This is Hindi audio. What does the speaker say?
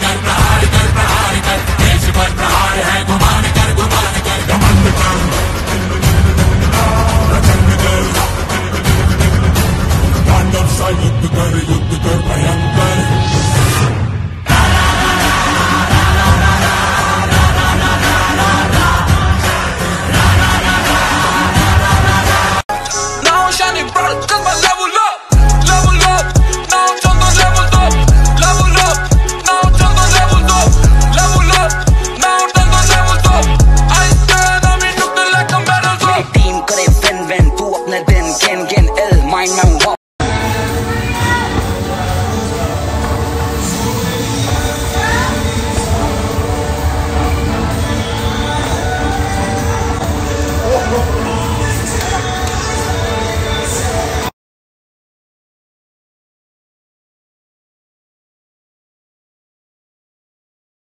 कर प्रहार कर देश पर प्रहार है गुमान कर घमंड कर प्रचंड कर तांडव सा युद्ध कर भयंकर